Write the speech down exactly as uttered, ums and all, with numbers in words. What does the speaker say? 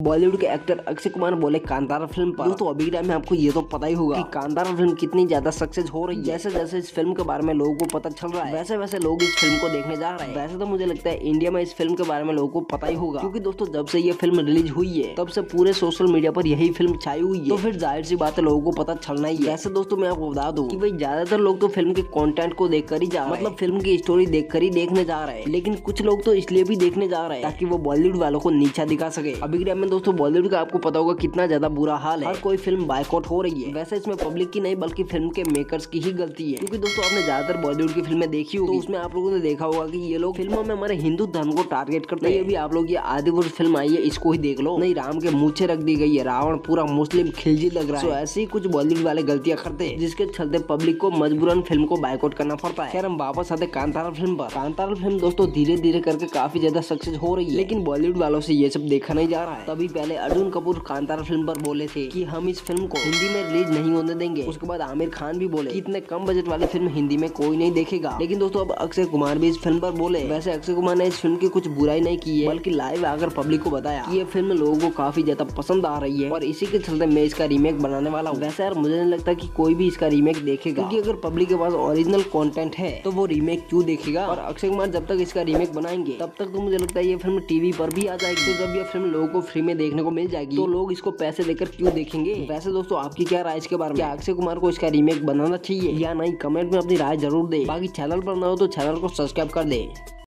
बॉलीवुड के एक्टर अक्षय कुमार बोले कांतारा फिल्म पर। दोस्तों अभी के टाइम में आपको ये तो पता ही होगा कि कांतारा फिल्म कितनी ज्यादा सक्सेस हो रही है। जैसे जैसे इस फिल्म के बारे में लोगों को पता चल रहा है वैसे वैसे लोग इस फिल्म को देखने जा रहे हैं। वैसे तो मुझे लगता है इंडिया में इस फिल्म के बारे में लोगों को पता ही होगा, क्योंकि दोस्तों जब से ये फिल्म रिलीज हुई है तब से पूरे सोशल मीडिया पर यही फिल्म छाई हुई है, तो फिर जाहिर सी बात है लोगों को पता चलना ही है। वैसे दोस्तों मैं आपको बता दूं कि भाई ज्यादातर लोग तो फिल्म के कंटेंट को देख कर ही जा रहे हैं, मतलब फिल्म की स्टोरी देख कर ही देखने जा रहे हैं, लेकिन कुछ लोग तो इसलिए भी देखने जा रहे हैं ताकि वो बॉलीवुड वालों को नीचा दिखा सके। अभी के टाइम में दोस्तों बॉलीवुड का आपको पता होगा कितना ज्यादा बुरा हाल है, हर कोई फिल्म बायकॉट हो रही है। वैसे इसमें पब्लिक की नहीं बल्कि फिल्म के मेकर्स की ही गलती है, क्योंकि दोस्तों आपने ज्यादातर बॉलीवुड की फिल्में देखी होगी, तो उसमें आप लोगों ने देखा होगा कि ये लोग फिल्मों में हमारे हिंदू धर्म को टारगेट करते हैं। अभी आप लोग ये आदिपुरुष फिल्म आई है इसको ही देख लो, नहीं राम के मूछें रख दी गई है, रावण पूरा मुस्लिम खिलजी लग रहा है। तो ऐसे ही कुछ बॉलीवुड वाले गलतियां करते हैं जिसके चलते पब्लिक को मजबूरन फिल्म को बायकॉट करना पड़ता है। खैर हम वापस आते कांतारा फिल्म पर। कांतारा फिल्म दोस्तों धीरे धीरे करके काफी ज्यादा सक्सेस हो रही है, लेकिन बॉलीवुड वालों से ये सब देखा नहीं जा रहा है। तभी पहले अर्जुन कपूर कांतारा फिल्म पर बोले थे कि हम इस फिल्म को हिंदी में रिलीज नहीं होने देंगे। उसके बाद आमिर खान भी बोले कि इतने कम बजट वाली फिल्म हिंदी में कोई नहीं देखेगा। लेकिन दोस्तों अब अक्षय कुमार भी इस फिल्म पर बोले। वैसे अक्षय कुमार ने इस फिल्म की कुछ बुराई नहीं की है, बल्कि लाइव आकर पब्लिक को बताया कि ये फिल्म लोगों को काफी ज्यादा पसंद आ रही है और इसी के चलते मैं इसका रीमेक बनाने वाला हूँ। वैसे यार मुझे नहीं लगता कि कोई भी इसका रीमेक देखेगा, क्योंकि अगर पब्लिक के पास ओरिजिनल कंटेंट है तो वो रीमेक क्यों देखेगा। और अक्षय कुमार जब तक इसका रीमेक बनाएंगे तब तक तो मुझे लगता है ये फिल्म टीवी पर भी आ जाएगी। तो जब ये फिल्म लोगों को फ्री में देखने को मिल जाएगी तो लोग इसको पैसे देकर क्यों देखेंगे। वैसे दोस्तों आपकी क्या राय इसके बारे में, क्या अक्षय कुमार को इसका रीमेक बनाना चाहिए या नहीं, कमेंट में अपनी राय जरूर दे। बाकी चैनल पर ना हो तो चैनल को सब्सक्राइब कर दे।